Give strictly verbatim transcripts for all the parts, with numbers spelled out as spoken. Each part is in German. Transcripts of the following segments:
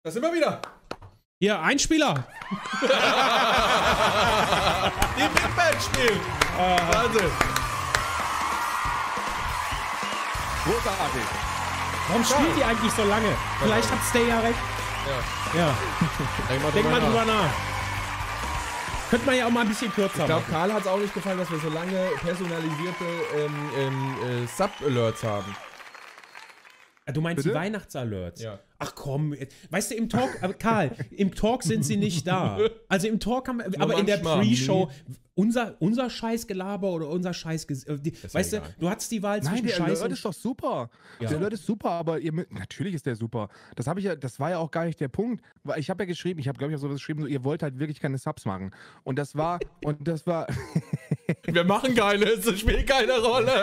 Da sind wir wieder. Hier, Einspieler. Die Big Band spielt. Wahnsinn. Großartig. Warum spielt die eigentlich so lange? Vielleicht hat Stay ja recht. Ja. Ja. Denk mal Denk mal drüber drüber nach. Könnte man ja auch mal ein bisschen kürzer Ich glaube, machen. Karl hat es auch nicht gefallen, dass wir so lange personalisierte ähm, ähm, äh, Sub-Alerts haben. Du meinst Bitte? die Weihnachtsalerts? Ja. Ach komm, weißt du, im Talk, aber Karl, im Talk sind sie nicht da. Also im Talk haben wir, aber in der manchmal. Pre-Show, unser, unser Scheißgelaber oder unser Scheiß, äh, die, ja weißt du, egal. du hattest die Wahl Nein, zwischen der Scheiß Alert und ist doch super. Ja. Der Alert ist super, aber ihr, mü- natürlich ist der super. Das habe ich ja, das war ja auch gar nicht der Punkt. Weil ich habe ja geschrieben, ich habe glaube ich auch sowas geschrieben, so, ihr wollt halt wirklich keine Subs machen. Und das war, und das war, Wir machen keine, es spielt keine Rolle.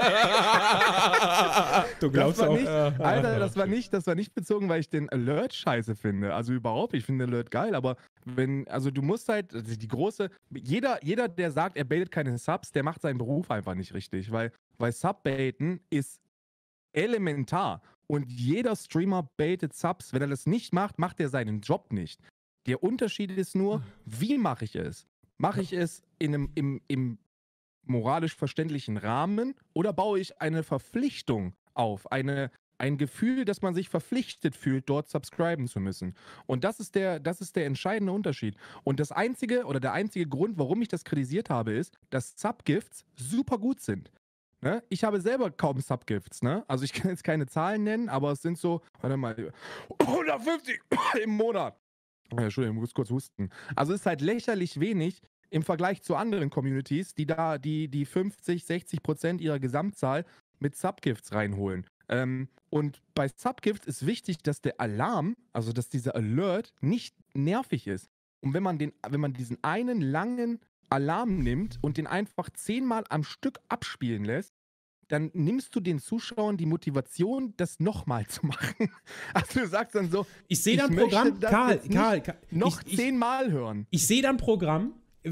du das glaubst war auch. nicht, Alter, das war nicht, das war nicht bezogen, weil ich den Alert scheiße finde. Also überhaupt, ich finde den Alert geil, aber wenn, also du musst halt, also die große, jeder, jeder, der sagt, er baitet keine Subs, der macht seinen Beruf einfach nicht richtig, weil, weil Subbaiten ist elementar und jeder Streamer baitet Subs. Wenn er das nicht macht, macht er seinen Job nicht. Der Unterschied ist nur, wie mache ich es? Mache ich es in einem, im, im moralisch verständlichen Rahmen oder baue ich eine Verpflichtung auf, eine, ein Gefühl, dass man sich verpflichtet fühlt, dort subscriben zu müssen. Und das ist der, das ist der entscheidende Unterschied. Und das einzige oder der einzige Grund, warum ich das kritisiert habe, ist, dass Subgifts super gut sind. Ne? Ich habe selber kaum Subgifts, ne? Also ich kann jetzt keine Zahlen nennen, aber es sind so, warte mal, hundertfünfzig im Monat. Ja, Entschuldigung, ich muss kurz husten. Also es ist halt lächerlich wenig im Vergleich zu anderen Communities, die da die, die fünfzig, sechzig Prozent ihrer Gesamtzahl mit Subgifts reinholen. Ähm, und bei Subgifts ist wichtig, dass der Alarm, also dass dieser Alert nicht nervig ist. Und wenn man, den, wenn man diesen einen langen Alarm nimmt und den einfach zehnmal am Stück abspielen lässt, dann nimmst du den Zuschauern die Motivation, das nochmal zu machen. Also du sagst dann so, Ich sehe dann ich Programm, möchte das Karl, jetzt nicht Karl, Karl, noch ich, ich, zehnmal hören. ich sehe dann Programm,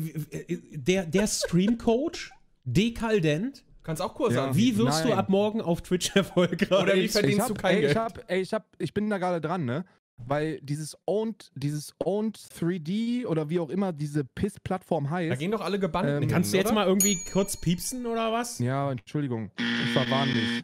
der, der Stream-Coach, dekadent. Kannst auch Kurse Ja. anbieten. Wie wirst du Nein. ab morgen auf Twitch erfolgreich? Oder wie Ich verdienst hab, du kein ey, Geld? Ich, hab, ey, ich, hab, ich bin da gerade dran, ne? Weil dieses Owned, dieses Owned drei D oder wie auch immer diese Piss-Plattform heißt. Da gehen doch alle gebannt. Ähm, hin, Kannst du jetzt oder? mal irgendwie kurz piepsen oder was? Ja, Entschuldigung, ich verwarne dich.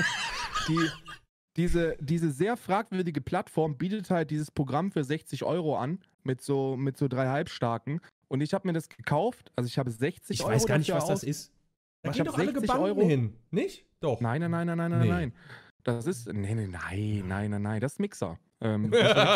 Die, diese, diese sehr fragwürdige Plattform bietet halt dieses Programm für sechzig Euro an, mit so, mit so drei Halbstarken. Und ich habe mir das gekauft, also ich habe sechzig Ich Euro weiß gar nicht, dafür was das aus- ist. Da Ich gehen hab doch alle sechzig gebannt Euro. hin. Nicht? Doch. Nein, nein, nein, nein, nein, nein, Nee. nein. Das ist, nee, nee, nein, nein, nein, nein, das ist Mixer. Ähm,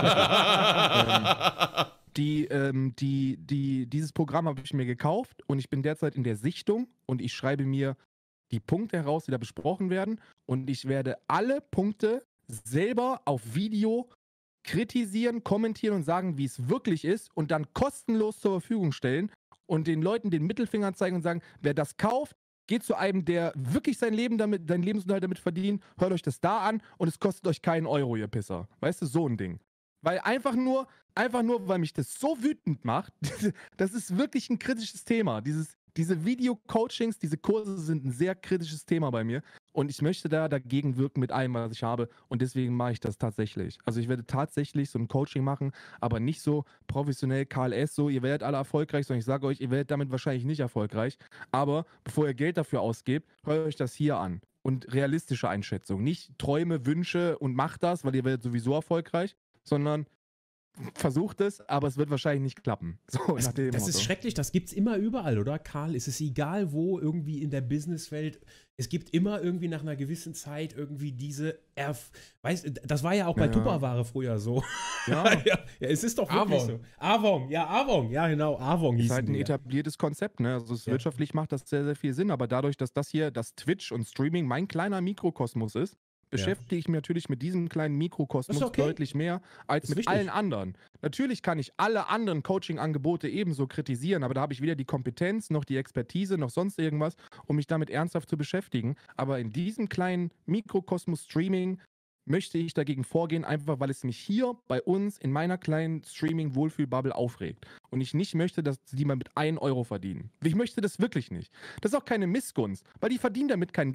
ähm, die, ähm, die, die, dieses Programm habe ich mir gekauft und ich bin derzeit in der Sichtung und ich schreibe mir die Punkte heraus, die da besprochen werden und ich werde alle Punkte selber auf Video kritisieren, kommentieren und sagen, wie es wirklich ist und dann kostenlos zur Verfügung stellen und den Leuten den Mittelfinger zeigen und sagen, wer das kauft, geht zu einem, der wirklich sein Leben damit, seinen Lebensunterhalt damit verdient, hört euch das da an und es kostet euch keinen Euro, ihr Pisser. Weißt du, so ein Ding. Weil einfach nur, einfach nur, weil mich das so wütend macht, das ist wirklich ein kritisches Thema. Dieses, diese Video-Coachings, diese Kurse sind ein sehr kritisches Thema bei mir und ich möchte da dagegen wirken mit allem, was ich habe und deswegen mache ich das tatsächlich. Also ich werde tatsächlich so ein Coaching machen, aber nicht so professionell K L S, so ihr werdet alle erfolgreich, sondern ich sage euch, ihr werdet damit wahrscheinlich nicht erfolgreich, aber bevor ihr Geld dafür ausgebt, hört euch das hier an und realistische Einschätzung. Nicht Träume, Wünsche und macht das, weil ihr werdet sowieso erfolgreich, sondern versucht es, aber es wird wahrscheinlich nicht klappen. So, Das, nach dem das Motto. ist schrecklich, das gibt's immer überall, oder Karl? Es ist egal wo, irgendwie in der Businesswelt, es gibt immer irgendwie nach einer gewissen Zeit irgendwie diese, Erf weißt, das war ja auch bei Ja. Tupperware früher so. Ja, ja, ja, es ist doch wirklich Avon. so. Avon, ja, Avon, ja genau, Avon hieß ist halt ein die, ja. etabliertes Konzept, ne? Also es Ja. wirtschaftlich macht das sehr, sehr viel Sinn, aber dadurch, dass das hier, das Twitch und Streaming mein kleiner Mikrokosmos ist, beschäftige ich mich natürlich mit diesem kleinen Mikrokosmos Ist okay. deutlich mehr als Ist mit wichtig. allen anderen. Natürlich kann ich alle anderen Coaching-Angebote ebenso kritisieren, aber da habe ich weder die Kompetenz, noch die Expertise, noch sonst irgendwas, um mich damit ernsthaft zu beschäftigen. Aber in diesem kleinen Mikrokosmos Streaming möchte ich dagegen vorgehen, einfach weil es mich hier bei uns in meiner kleinen Streaming-Wohlfühl-Bubble aufregt. Und ich nicht möchte, dass die mal mit einem Euro verdienen. Ich möchte das wirklich nicht. Das ist auch keine Missgunst, weil die verdienen damit kein Geld.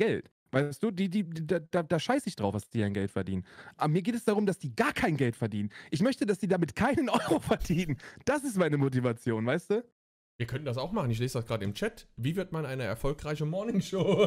Weißt du, die, die, die, da, da, da scheiße ich drauf, was die an Geld verdienen. Aber mir geht es darum, dass die gar kein Geld verdienen. Ich möchte, dass die damit keinen Euro verdienen. Das ist meine Motivation, weißt du? Wir könnten das auch machen. Ich lese das gerade im Chat. Wie wird man eine erfolgreiche Morningshow?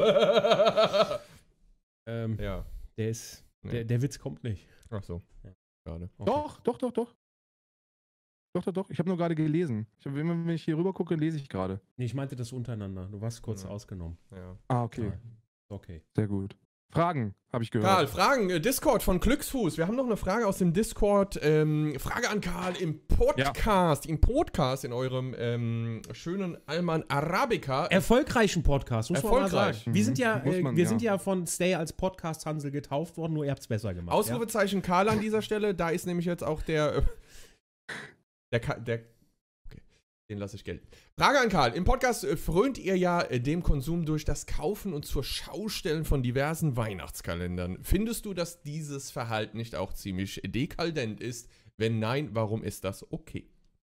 Ähm, ja. Der ist. Nee. Der, der Witz kommt nicht. Ach so. Ja. Schade. Okay. Doch, doch, doch, doch. Doch, doch, doch. Ich habe nur gerade gelesen. Ich hab, wenn ich hier rüber gucke, lese ich gerade. Nee, ich meinte das untereinander. Du warst kurz Ja. ausgenommen. Ja. Ah, okay. Ja, okay. Sehr gut. Fragen, habe ich gehört. Karl, Fragen, äh, Discord von Glücksfuß. Wir haben noch eine Frage aus dem Discord. Ähm, Frage an Karl im Podcast, im Podcast, in eurem ähm, schönen Alman Arabica. Erfolgreichen Podcast, muss man mal Erfolgreich. sagen. Wir sind ja, Muss äh, man, wir ja. sind ja von Stay als Podcast-Hansel getauft worden, nur ihr habt es besser gemacht. Ausrufezeichen Karl an dieser Stelle. Da ist nämlich jetzt auch der. Äh, der, Ka der okay, den lasse ich gelten. Frage an Karl. Im Podcast äh, frönt ihr ja äh, dem Konsum durch das Kaufen und zur Schaustellen von diversen Weihnachtskalendern. Findest du, dass dieses Verhalten nicht auch ziemlich dekadent ist? Wenn nein, warum ist das okay?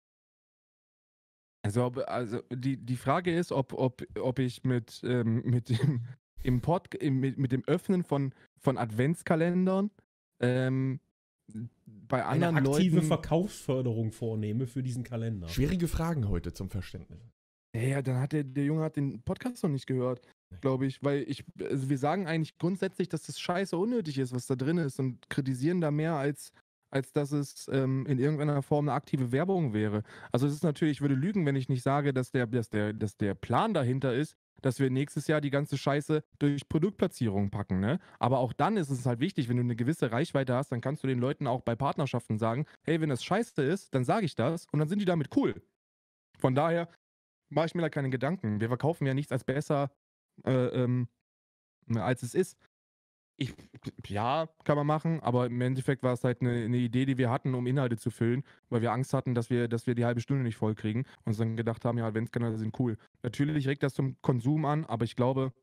Also, ob- also die, die Frage ist, ob, ob, ob ich mit, ähm, mit, dem, im Pod, im, mit, mit dem Öffnen von, von Adventskalendern ähm, bei Eine anderen aktive Leuten... Verkaufsförderung vornehme für diesen Kalender. Schwierige Fragen heute zum Verständnis. Ja, ja, dann hat der, der Junge hat den Podcast noch nicht gehört, glaube ich, weil ich, also wir sagen eigentlich grundsätzlich, dass das scheiße unnötig ist, was da drin ist und kritisieren da mehr, als, als dass es ähm, in irgendeiner Form eine aktive Werbung wäre. Also es ist natürlich, ich würde lügen, wenn ich nicht sage, dass der, dass der, dass der Plan dahinter ist, dass wir nächstes Jahr die ganze Scheiße durch Produktplatzierung packen, ne? Aber auch dann ist es halt wichtig, wenn du eine gewisse Reichweite hast, dann kannst du den Leuten auch bei Partnerschaften sagen, hey, wenn das scheiße ist, dann sage ich das und dann sind die damit cool. Von daher mache ich mir da keine Gedanken. Wir verkaufen ja nichts als besser, äh, ähm, als es ist. Ich, ja, kann man machen, aber im Endeffekt war es halt eine, eine Idee, die wir hatten, um Inhalte zu füllen, weil wir Angst hatten, dass wir, dass wir die halbe Stunde nicht voll kriegen und uns dann gedacht haben, ja, Adventskalender sind cool. Natürlich regt das zum Konsum an, aber ich glaube,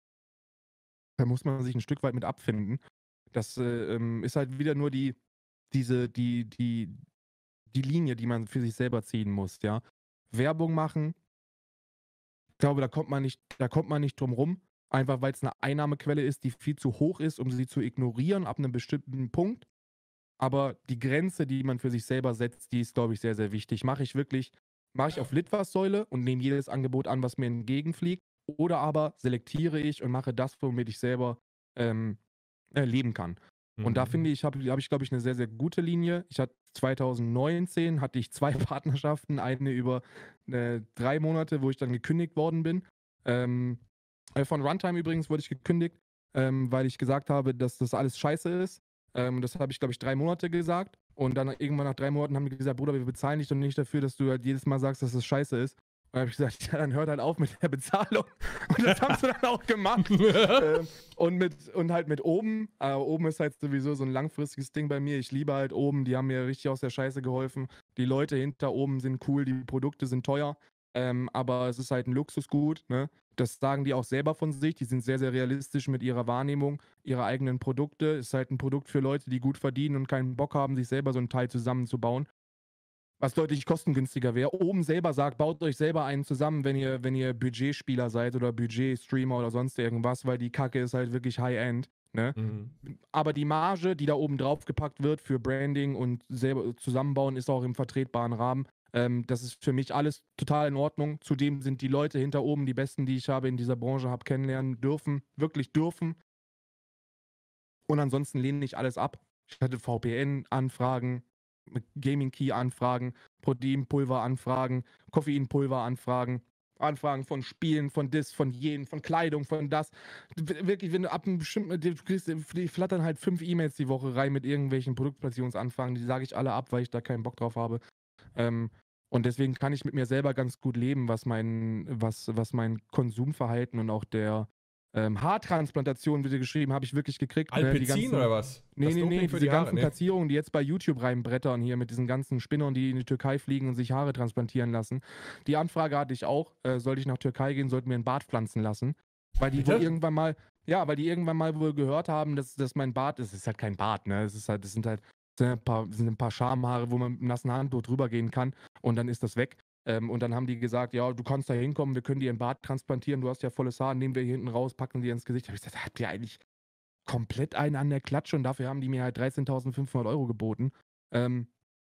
da muss man sich ein Stück weit mit abfinden. Das äh, ähm, ist halt wieder nur die, diese, die, die, die Linie, die man für sich selber ziehen muss, ja. Werbung machen, ich glaube, da kommt man nicht, da kommt man nicht drum rum, einfach weil es eine Einnahmequelle ist, die viel zu hoch ist, um sie zu ignorieren ab einem bestimmten Punkt. Aber die Grenze, die man für sich selber setzt, die ist, glaube ich, sehr, sehr wichtig. Mache ich wirklich, mache ich auf Litfaßsäule und nehme jedes Angebot an, was mir entgegenfliegt, oder aber selektiere ich und mache das, womit ich selber ähm, äh, leben kann. Und da finde ich, habe hab ich, glaube ich, eine sehr, sehr gute Linie. Ich hatte zwanzig neunzehn hatte ich zwei Partnerschaften, eine über äh, drei Monate, wo ich dann gekündigt worden bin. Ähm, äh, von Runtime übrigens wurde ich gekündigt, ähm, weil ich gesagt habe, dass das alles scheiße ist. Ähm, das habe ich, glaube ich, drei Monate gesagt. Und dann irgendwann nach drei Monaten haben die gesagt, Bruder, wir bezahlen dich doch nicht dafür, dass du halt jedes Mal sagst, dass das scheiße ist. Und dann habe ich gesagt, ja, dann hört halt auf mit der Bezahlung. Und das haben sie dann auch gemacht. ähm, und, mit, und halt mit oben. Äh, oben ist halt sowieso so ein langfristiges Ding bei mir. Ich liebe halt oben. Die haben mir richtig aus der Scheiße geholfen. Die Leute hinter oben sind cool. Die Produkte sind teuer. Ähm, aber es ist halt ein Luxusgut. Ne? Das sagen die auch selber von sich. Die sind sehr, sehr realistisch mit ihrer Wahrnehmung ihrer eigenen Produkte. Es ist halt ein Produkt für Leute, die gut verdienen und keinen Bock haben, sich selber so ein Teil zusammenzubauen. Was deutlich kostengünstiger wäre. Oben selber sagt, baut euch selber einen zusammen, wenn ihr, wenn ihr Budgetspieler seid oder Budgetstreamer oder sonst irgendwas, weil die Kacke ist halt wirklich High-End. Ne? Mhm. Aber die Marge, die da oben drauf gepackt wird für Branding und selber zusammenbauen, ist auch im vertretbaren Rahmen. Ähm, das ist für mich alles total in Ordnung. Zudem sind die Leute hinter oben die besten, die ich habe in dieser Branche habe kennenlernen dürfen, wirklich dürfen. Und ansonsten lehne ich alles ab. Ich hatte V P N-Anfragen, Gaming-Key-Anfragen, Proteinpulver-Anfragen, Koffeinpulver-Anfragen, Anfragen von Spielen, von Dis, von jenen, von Kleidung, von das. Wirklich, wenn du ab einem bestimmten, du kriegst, die flattern halt fünf E-Mails die Woche rein mit irgendwelchen Produktplatzierungsanfragen, die sage ich alle ab, weil ich da keinen Bock drauf habe. Ähm, und deswegen kann ich mit mir selber ganz gut leben, was mein, was, was mein Konsumverhalten und auch der ähm, Haartransplantation, wie sie geschrieben, habe ich wirklich gekriegt. Ne? Die Alpecin ganzen, oder was? Nee, Das nee, Doping nee, für diese die Haare, ganzen ne? Platzierungen, die jetzt bei YouTube reinbrettern hier mit diesen ganzen Spinnern, die in die Türkei fliegen und sich Haare transplantieren lassen. Die Anfrage hatte ich auch, äh, sollte ich nach Türkei gehen, sollten wir einen Bart pflanzen lassen. Weil die wohl Bitte? irgendwann mal, ja, weil die irgendwann mal wohl gehört haben, dass, dass mein Bart ist. Es ist halt kein Bart, ne? Es ist halt, das sind halt das sind ein paar, das sind ein paar Schamhaare, wo man mit einem nassen Handtuch drüber gehen kann und dann ist das weg. Ähm, und dann haben die gesagt, ja, du kannst da hinkommen, wir können dir ein Bart transplantieren, du hast ja volles Haar, nehmen wir hier hinten raus, packen dir ins Gesicht. Da habe ich gesagt, habt ihr eigentlich komplett einen an der Klatsche? Und dafür haben die mir halt dreizehntausendfünfhundert Euro geboten. Ähm,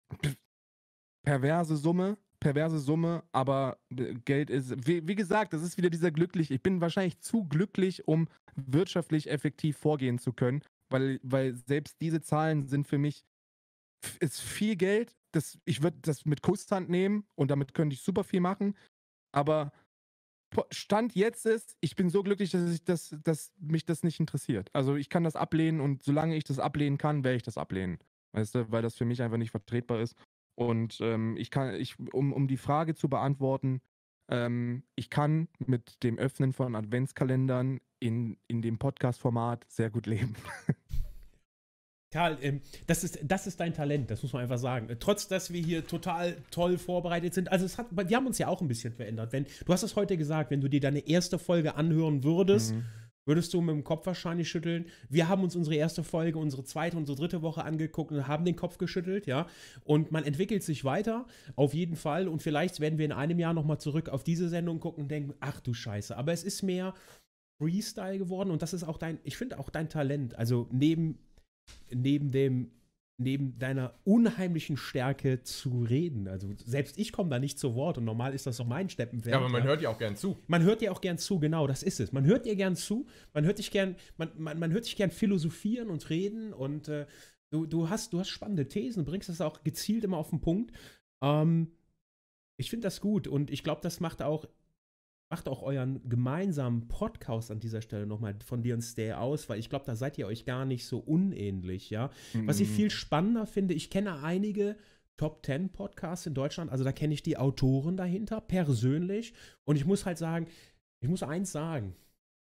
perverse Summe, perverse Summe, aber Geld ist, wie, wie gesagt, das ist wieder dieser glücklich, ich bin wahrscheinlich zu glücklich, um wirtschaftlich effektiv vorgehen zu können, weil, weil selbst diese Zahlen sind für mich, ist viel Geld, das, ich würde das mit Kusshand nehmen und damit könnte ich super viel machen, aber Stand jetzt ist, ich bin so glücklich, dass, ich das, dass mich das nicht interessiert. Also ich kann das ablehnen und solange ich das ablehnen kann, werde ich das ablehnen. Weißt du, weil das für mich einfach nicht vertretbar ist. Und ähm, ich kann, ich, um, um die Frage zu beantworten, ähm, ich kann mit dem Öffnen von Adventskalendern in, in dem Podcast-Format sehr gut leben. Karl, ähm, das, ist, das ist dein Talent, das muss man einfach sagen. Trotz, dass wir hier total toll vorbereitet sind. Also es hat, wir haben uns ja auch ein bisschen verändert. Wenn, du hast es heute gesagt, wenn du dir deine erste Folge anhören würdest, mhm. würdest du mit dem Kopf wahrscheinlich schütteln. Wir haben uns unsere erste Folge, unsere zweite, unsere dritte Woche angeguckt und haben den Kopf geschüttelt, ja. Und man entwickelt sich weiter, auf jeden Fall. Und vielleicht werden wir in einem Jahr nochmal zurück auf diese Sendung gucken und denken, ach du Scheiße. Aber es ist mehr Freestyle geworden und das ist auch dein, ich finde auch dein Talent. Also neben neben dem, neben deiner unheimlichen Stärke zu reden. Also selbst ich komme da nicht zu Wort und normal ist das doch mein Steppenpferd. Ja, aber man ja. hört ja auch gern zu. Man hört dir auch gern zu, genau, das ist es. Man hört dir gern zu, man hört dich gern, man, man, man hört dich gern philosophieren und reden und äh, du, du, hast, du hast spannende Thesen, bringst das auch gezielt immer auf den Punkt. Ähm, ich finde das gut und ich glaube, das macht auch Macht auch euren gemeinsamen Podcast an dieser Stelle nochmal von dir und Stay aus, weil ich glaube, da seid ihr euch gar nicht so unähnlich, ja. Mhm. Was ich viel spannender finde, ich kenne einige Top Ten Podcasts in Deutschland, also da kenne ich die Autoren dahinter persönlich und ich muss halt sagen, ich muss eins sagen,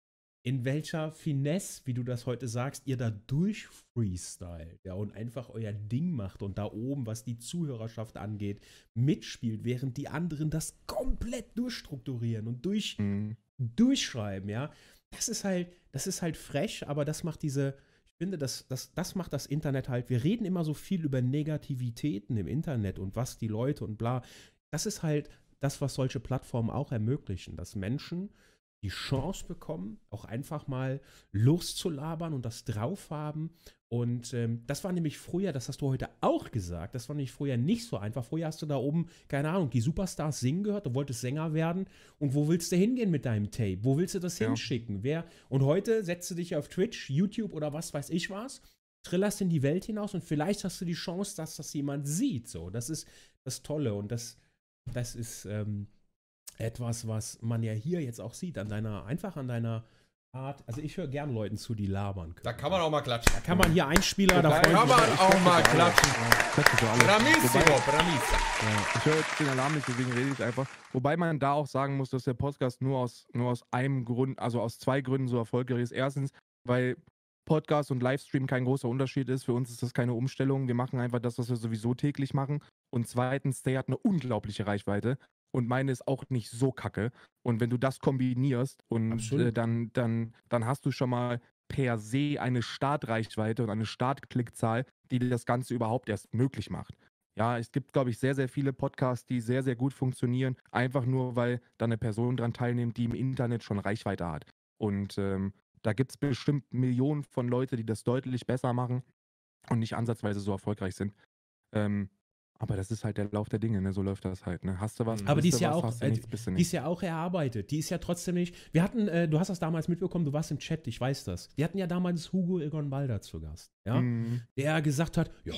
in welcher Finesse, wie du das heute sagst, ihr da durch freestylt, ja, und einfach euer Ding macht und da oben, was die Zuhörerschaft angeht, mitspielt, während die anderen das komplett durchstrukturieren und durch, mhm. durchschreiben, ja. Das ist halt, das ist halt frech, aber das macht diese, ich finde, das, das, das macht das Internet halt, wir reden immer so viel über Negativitäten im Internet und was die Leute und bla. Das ist halt das, was solche Plattformen auch ermöglichen, dass Menschen die Chance bekommen, auch einfach mal loszulabern und das drauf haben. Und ähm, das war nämlich früher, das hast du heute auch gesagt, das war nämlich früher nicht so einfach. Früher hast du da oben, keine Ahnung, die Superstars singen gehört, du wolltest Sänger werden. Und wo willst du hingehen mit deinem Tape? Wo willst du das ja. hinschicken? Wer? Und heute setzt du dich auf Twitch, YouTube oder was weiß ich was, trillerst in die Welt hinaus und vielleicht hast du die Chance, dass das jemand sieht. So, das ist das Tolle und das, das ist ähm, etwas, was man ja hier jetzt auch sieht, an deiner, einfach an deiner Art. Also ich höre gern Leuten zu, die labern können. Da kann man auch mal klatschen. Da kann man hier Einspieler, da kann man auch mal klatschen. Bramissimo, Bramissimo. Ja, ich höre jetzt den Alarm nicht, deswegen rede ich einfach. Wobei man da auch sagen muss, dass der Podcast nur aus, nur aus einem Grund, also aus zwei Gründen so erfolgreich ist. Erstens, weil Podcast und Livestream kein großer Unterschied ist. Für uns ist das keine Umstellung. Wir machen einfach das, was wir sowieso täglich machen. Und zweitens, der hat eine unglaubliche Reichweite. Und meine ist auch nicht so kacke. Und wenn du das kombinierst und äh, dann, dann, dann hast du schon mal per se eine Startreichweite und eine Startklickzahl, die dir das Ganze überhaupt erst möglich macht. Ja, es gibt, glaube ich, sehr, sehr viele Podcasts, die sehr, sehr gut funktionieren, einfach nur, weil da eine Person dran teilnimmt, die im Internet schon Reichweite hat. Und ähm, da gibt es bestimmt Millionen von Leuten, die das deutlich besser machen und nicht ansatzweise so erfolgreich sind. Ähm, Aber das ist halt der Lauf der Dinge, ne? So läuft das halt, ne? Hast du was? Aber die ist ja was, auch, äh, nichts, die ist ja auch erarbeitet. Die ist ja trotzdem nicht. Wir hatten, äh, du hast das damals mitbekommen, du warst im Chat, ich weiß das. Wir hatten ja damals Hugo Egon Balder zu Gast, ja? Mhm. Der gesagt hat, ja,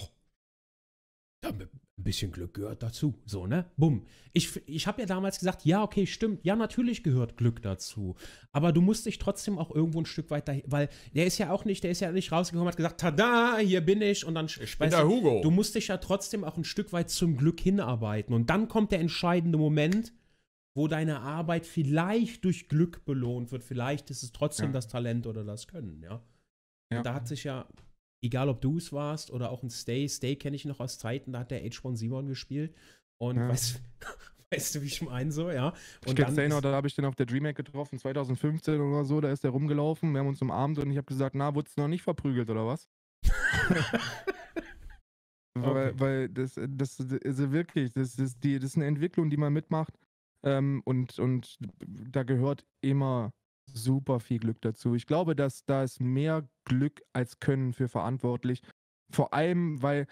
ein bisschen Glück gehört dazu, so, ne? Bumm. Ich, ich habe ja damals gesagt, ja, okay, stimmt, ja, natürlich gehört Glück dazu. Aber du musst dich trotzdem auch irgendwo ein Stück weiter, weil der ist ja auch nicht, der ist ja nicht rausgekommen und hat gesagt, tada, hier bin ich und dann, ich bin der Hugo. Du musst dich ja trotzdem auch ein Stück weit zum Glück hinarbeiten und dann kommt der entscheidende Moment, wo deine Arbeit vielleicht durch Glück belohnt wird, vielleicht ist es trotzdem ja. das Talent oder das Können, ja. ja. Und da hat sich ja, egal ob du es warst oder auch ein Stay, Stay kenne ich noch aus Zeiten, da hat der H eins Simon gespielt und ja. weißt, weißt du, wie ich meine so, ja. Und ich dann noch, da habe ich den auf der DreamHack getroffen, zwanzig fünfzehn oder so, da ist der rumgelaufen, wir haben uns umarmt und ich habe gesagt, na, wurdest du noch nicht verprügelt oder was? Weil, Okay. weil das, das, also wirklich, das ist, die, das ist eine Entwicklung, die man mitmacht. Ähm, und, und da gehört immer super viel Glück dazu. Ich glaube, dass da ist mehr Glück als Können für verantwortlich. Vor allem, weil,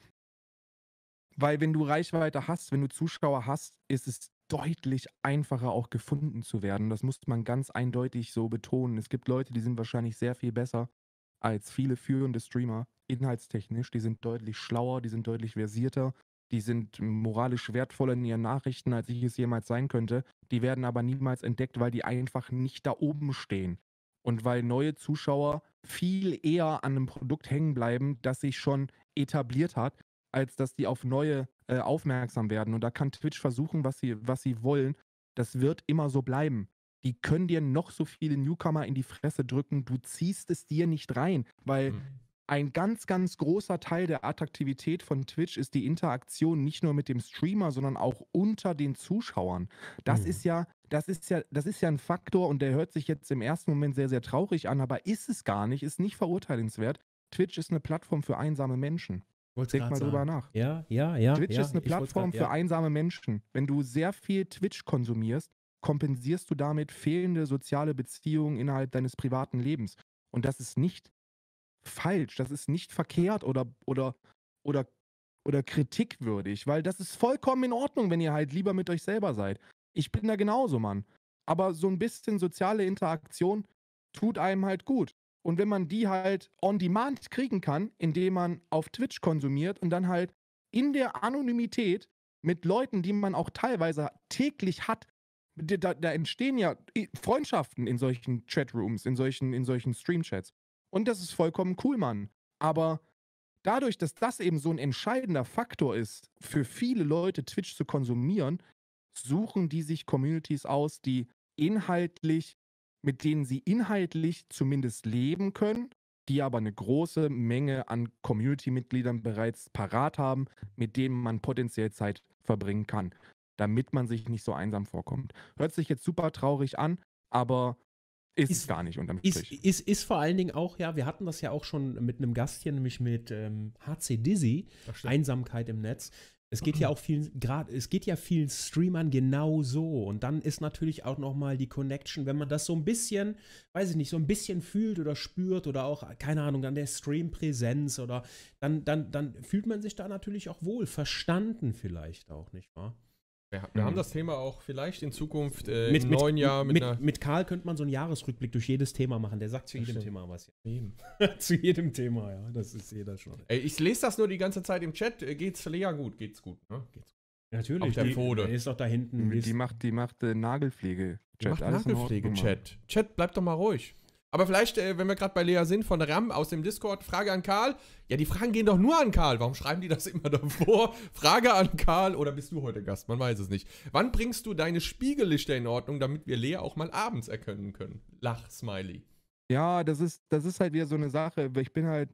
weil wenn du Reichweite hast, wenn du Zuschauer hast, ist es deutlich einfacher auch gefunden zu werden. Das muss man ganz eindeutig so betonen. Es gibt Leute, die sind wahrscheinlich sehr viel besser als viele führende Streamer, inhaltstechnisch. Die sind deutlich schlauer, die sind deutlich versierter, die sind moralisch wertvoller in ihren Nachrichten, als ich es jemals sein könnte. Die werden aber niemals entdeckt, weil die einfach nicht da oben stehen. Und weil neue Zuschauer viel eher an einem Produkt hängen bleiben, das sich schon etabliert hat, als dass die auf neue äh, aufmerksam werden. Und da kann Twitch versuchen, was sie, was sie wollen. Das wird immer so bleiben. Die können dir noch so viele Newcomer in die Fresse drücken, du ziehst es dir nicht rein, weil Mhm. ein ganz, ganz großer Teil der Attraktivität von Twitch ist die Interaktion nicht nur mit dem Streamer, sondern auch unter den Zuschauern. Das Mhm. ist ja, das ist ja, das ist ja ein Faktor und der hört sich jetzt im ersten Moment sehr, sehr traurig an, aber ist es gar nicht, ist nicht verurteilenswert. Twitch ist eine Plattform für einsame Menschen. Wollt's Denk grad mal drüber sagen. nach. Ja, ja, ja. Twitch ja, ist eine ich wollt's Plattform grad, für ja. einsame Menschen. Wenn du sehr viel Twitch konsumierst, kompensierst du damit fehlende soziale Beziehungen innerhalb deines privaten Lebens. Und das ist nicht falsch, das ist nicht verkehrt oder, oder, oder, oder kritikwürdig, weil das ist vollkommen in Ordnung, wenn ihr halt lieber mit euch selber seid. Ich bin da genauso, Mann. Aber so ein bisschen soziale Interaktion tut einem halt gut. Und wenn man die halt on demand kriegen kann, indem man auf Twitch konsumiert und dann halt in der Anonymität mit Leuten, die man auch teilweise täglich hat, da, da entstehen ja Freundschaften in solchen Chatrooms, in solchen, in solchen Streamchats. Und das ist vollkommen cool, Mann. Aber dadurch, dass das eben so ein entscheidender Faktor ist, für viele Leute Twitch zu konsumieren, suchen die sich Communities aus, die inhaltlich, mit denen sie inhaltlich zumindest leben können, die aber eine große Menge an Community-Mitgliedern bereits parat haben, mit denen man potenziell Zeit verbringen kann, damit man sich nicht so einsam vorkommt. Hört sich jetzt super traurig an, aber ist, ist es gar nicht unterm Ist, Strich. ist, ist vor allen Dingen auch, ja, wir hatten das ja auch schon mit einem Gast hier, nämlich mit ähm, H C Dizzy, Einsamkeit im Netz. Es geht ja auch vielen, gerade, es geht ja vielen Streamern genau so. Und dann ist natürlich auch nochmal die Connection, wenn man das so ein bisschen, weiß ich nicht, so ein bisschen fühlt oder spürt oder auch, keine Ahnung, dann der Stream-Präsenz oder dann, dann, dann fühlt man sich da natürlich auch wohl, verstanden vielleicht auch, nicht wahr? Ja, wir Mhm. haben das Thema auch vielleicht in Zukunft äh, Mit, im mit, neuen Jahr mit, mit, einer. mit Karl könnte man so einen Jahresrückblick durch jedes Thema machen. Der sagt zu Das jedem stimmt. Thema was. Eben. Ja. Zu jedem Thema, ja. Das ist jeder schon. Ey, ich lese das nur die ganze Zeit im Chat. Äh, Geht's Lea gut? Geht's gut, ne? Geht's gut. Natürlich. Auf der die, Pfote. die ist doch da hinten. Die, die macht, die macht äh, Nagelpflege. Die macht Alles in Ordnung, Mann. Nagelpflege-Chat. Chat, bleib doch mal ruhig. Aber vielleicht, äh, wenn wir gerade bei Lea sind, von RAM aus dem Discord, Frage an Karl. Ja, die Fragen gehen doch nur an Karl. Warum schreiben die das immer davor? Frage an Karl, oder bist du heute Gast? Man weiß es nicht. Wann bringst du deine Spiegellichter in Ordnung, damit wir Lea auch mal abends erkennen können? Lach, Smiley. Ja, das ist, das ist halt wieder so eine Sache. Ich bin halt.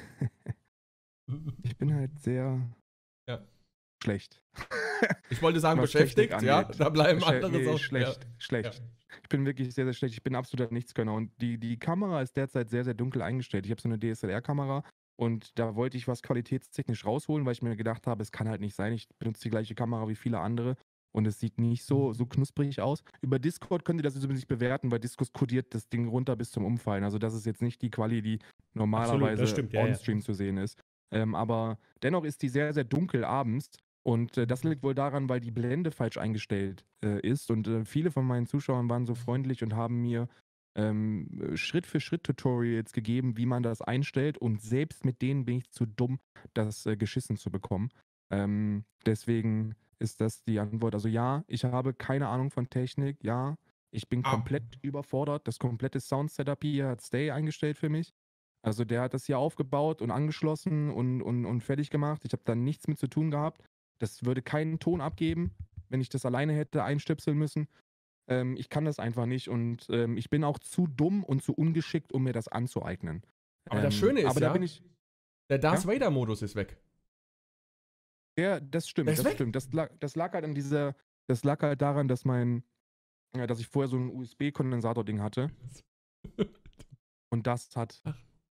ich bin halt sehr Ja. schlecht. Ich wollte sagen, Was beschäftigt, Technik ja. angeht. Da bleiben Schle- andere nee, so. schlecht, schlecht. Ich bin wirklich sehr, sehr schlecht. Ich bin absoluter Nichtskönner. Und die, die Kamera ist derzeit sehr, sehr dunkel eingestellt. Ich habe so eine D S L R-Kamera und da wollte ich was qualitätstechnisch rausholen, weil ich mir gedacht habe, es kann halt nicht sein. Ich benutze die gleiche Kamera wie viele andere und es sieht nicht so, so knusprig aus. Über Discord könnt ihr das übrigens nicht bewerten, weil Discord kodiert das Ding runter bis zum Umfallen. Also das ist jetzt nicht die Quali, die normalerweise das stimmt, ja, ja. on-stream zu sehen ist. Ähm, aber dennoch ist die sehr, sehr dunkel abends. Und äh, das liegt wohl daran, weil die Blende falsch eingestellt äh, ist. Und äh, viele von meinen Zuschauern waren so freundlich und haben mir ähm, Schritt für Schritt Tutorials gegeben, wie man das einstellt. Und selbst mit denen bin ich zu dumm, das äh, geschissen zu bekommen. Ähm, deswegen ist das die Antwort. Also ja, ich habe keine Ahnung von Technik. Ja, ich bin Ah. komplett überfordert. Das komplette Sound-Setup hier hat Stay eingestellt für mich. Also der hat das hier aufgebaut und angeschlossen und, und, und fertig gemacht. Ich habe da nichts mit zu tun gehabt. Das würde keinen Ton abgeben, wenn ich das alleine hätte einstöpseln müssen. Ähm, ich kann das einfach nicht und ähm, ich bin auch zu dumm und zu ungeschickt, um mir das anzueignen. Aber das Ähm, Schöne ist aber ja, da bin ich, der Darth Ja? Vader-Modus ist weg. ja, das stimmt, Der ist das weg. stimmt. Das lag, das lag halt an dieser, das lag halt daran, dass mein, ja, dass ich vorher so ein U S B-Kondensator-Ding hatte. Und das hat, Ach.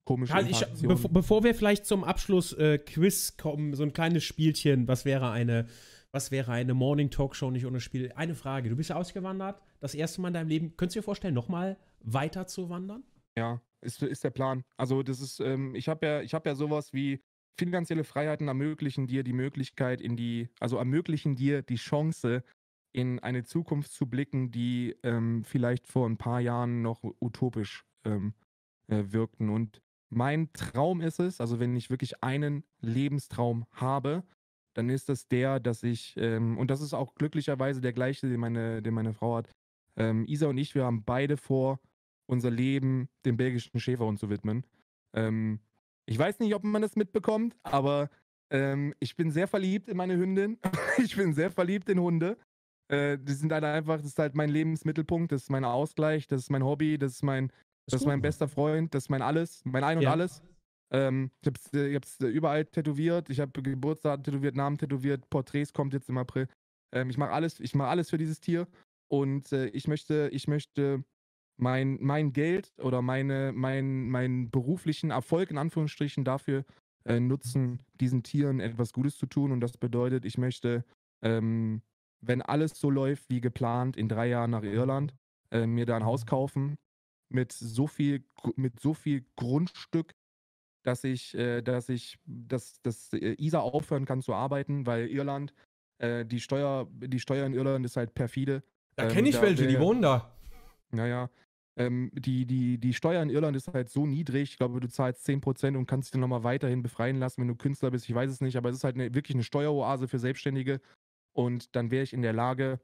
komische Karl, ich, Interaktionen. bev bevor wir vielleicht zum Abschluss-Quiz äh, kommen, so ein kleines Spielchen, was wäre eine, was wäre eine Morning-Talkshow nicht ohne Spiel? Eine Frage, du bist ja ausgewandert, das erste Mal in deinem Leben. Könntest du dir vorstellen, nochmal weiter zu wandern? Ja, ist, ist der Plan. Also das ist, ähm, ich habe ja, ich habe ja sowas wie finanzielle Freiheiten ermöglichen dir die Möglichkeit in die, also ermöglichen dir die Chance, in eine Zukunft zu blicken, die ähm, vielleicht vor ein paar Jahren noch utopisch ähm, äh, wirkten. Und mein Traum ist es, also wenn ich wirklich einen Lebenstraum habe, dann ist das der, dass ich, ähm, und das ist auch glücklicherweise der gleiche, den meine, den meine Frau hat. Ähm, Isa und ich, wir haben beide vor, unser Leben dem belgischen Schäferhund zu widmen. Ähm, ich weiß nicht, ob man das mitbekommt, aber ähm, ich bin sehr verliebt in meine Hündin. Ich bin sehr verliebt in Hunde. Äh, die sind halt einfach, das ist halt mein Lebensmittelpunkt, das ist mein Ausgleich, das ist mein Hobby, das ist mein, das ist mein bester Freund, das ist mein Alles, mein Ein und Ja. Alles. Ähm, ich hab's, äh, ich hab's überall tätowiert, ich habe Geburtsdaten tätowiert, Namen tätowiert, Porträts kommt jetzt im April. Ähm, ich mache alles, ich mache alles für dieses Tier und äh, ich möchte, ich möchte mein, mein Geld oder meine, mein, meinen beruflichen Erfolg in Anführungsstrichen dafür äh, nutzen, diesen Tieren etwas Gutes zu tun. Und das bedeutet, ich möchte, ähm, wenn alles so läuft wie geplant, in drei Jahren nach Irland, äh, mir da ein Haus kaufen mit so viel, mit so viel Grundstück, dass ich, äh, dass ich, dass, dass äh, Isa aufhören kann zu arbeiten, weil Irland, äh, die Steuer, die Steuer in Irland ist halt perfide. Da Ähm, kenne ich da welche, die wär- wohnen da. Naja, ähm, die, die, die Steuer in Irland ist halt so niedrig. Ich glaube, du zahlst zehn Prozent und kannst dich dann nochmal weiterhin befreien lassen, wenn du Künstler bist. Ich weiß es nicht, aber es ist halt eine, wirklich eine Steueroase für Selbstständige. Und dann wäre ich in der Lage,